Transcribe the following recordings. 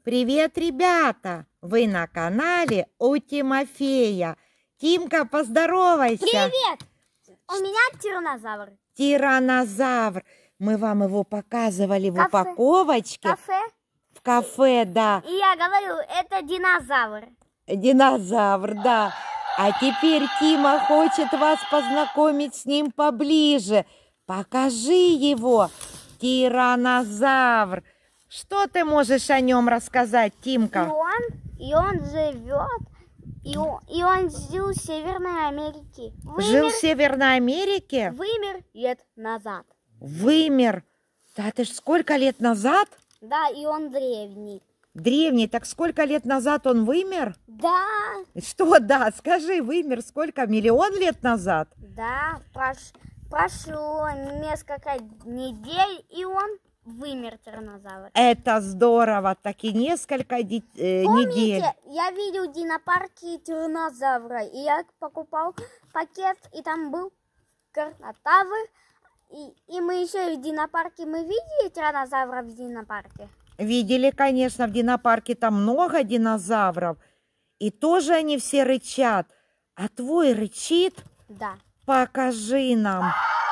Привет, ребята! Вы на канале у Тимофея. Тимка, поздоровайся! Привет! У меня тираннозавр. Тираннозавр. Мы вам его показывали в упаковочке. Кафе? В кафе, да. И я говорю, это динозавр. Динозавр, да. А теперь Тима хочет вас познакомить с ним поближе. Покажи его, тираннозавр. Что ты можешь о нем рассказать, Тимка? И он живет, и он жил в Северной Америке. Жил в Северной Америке? Вымер лет назад. Вымер? Да ты ж сколько лет назад? Да, и он древний. Древний, так сколько лет назад он вымер? Да. Что да? Скажи, вымер сколько? Миллион лет назад? Да, прошло несколько недель, и он вымер, тираннозавр. Это здорово, так и несколько недель. Помните, я видел в динопарке тираннозавра, и я покупал пакет, и там был карнотавр. И мы еще в динопарке, мы видели тираннозавра в динопарке? Видели, конечно, в динопарке там много динозавров. И тоже они все рычат. А твой рычит? Да. Покажи нам.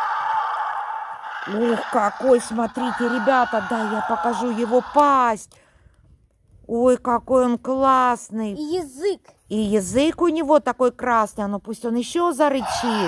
Ух, какой, смотрите, ребята, да, я покажу его пасть. Ой, какой он классный. И язык. И язык у него такой красный, ну пусть он еще зарычит.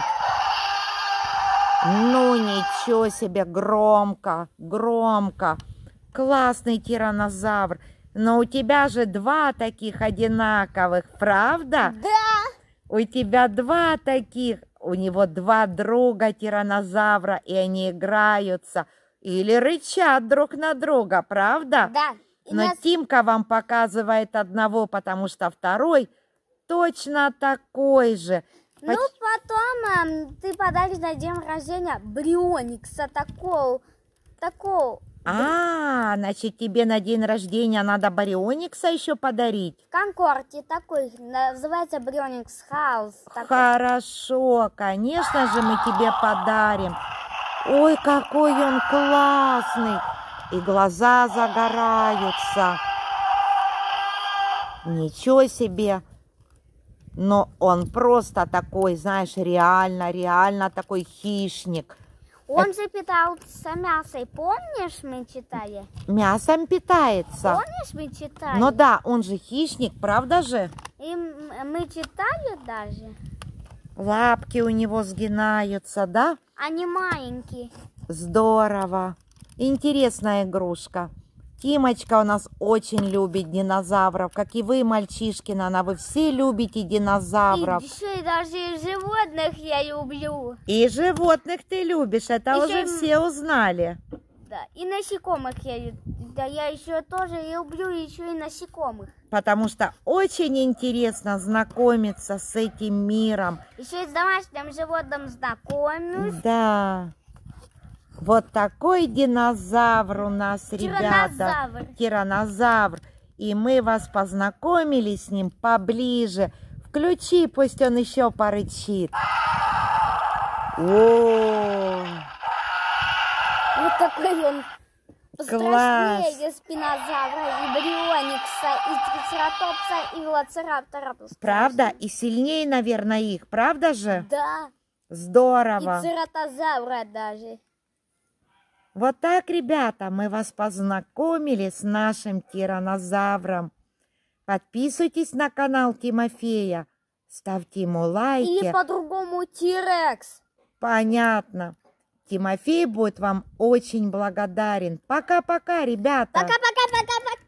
Ну, ничего себе, громко, громко. Классный тираннозавр. Но у тебя же два таких одинаковых, правда? Да. У тебя два таких. У него два друга тираннозавра, и они играются или рычат друг на друга, правда? Да. Но Тимка вам показывает одного, потому что второй точно такой же. Ну, потом ты подаришь на день рождения Брионикса такого. Значит, тебе на день рождения надо Барионикса еще подарить? В Конкорде такой, называется Брионикс Хаус. Хорошо, конечно же мы тебе подарим. Ой, какой он классный. И глаза загораются. Ничего себе. Но он просто такой, знаешь, реально такой хищник. Он же питался мясом, помнишь, мы читали? Мясом питается. Помнишь, мы читали? Ну да, он же хищник, правда же? И мы читали даже. Лапки у него сгинаются, да? Они маленькие. Здорово. Интересная игрушка. Тимочка у нас очень любит динозавров, как и вы, мальчишкина, вы все любите динозавров. И еще и даже животных я люблю. И животных ты любишь, это еще уже все узнали. Да, и насекомых я еще тоже люблю, еще и насекомых. Потому что очень интересно знакомиться с этим миром. Еще и с домашним животным знакомлюсь. Да. Вот такой динозавр у нас, ребята. Тираннозавр. И мы вас познакомили с ним поближе. Включи, пусть он еще порычит. О! Вот такой он. Класс. Страшнее спинозавра, и Брионикса, и Трицератопса, и Велоцираптора. Правда? И сильнее, наверное, их. Правда же? Да. Здорово. И Цератозавра даже. Вот так, ребята, мы вас познакомили с нашим тираннозавром. Подписывайтесь на канал Тимофея, ставьте ему лайки. Или по-другому Тирекс. Понятно. Тимофей будет вам очень благодарен. Пока-пока, ребята. Пока-пока-пока-пока.